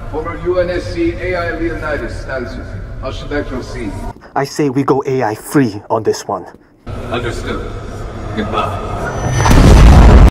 Former UNSC AI Leonidas stands with you. How should I proceed? I say we go AI free on this one. Understood. Goodbye.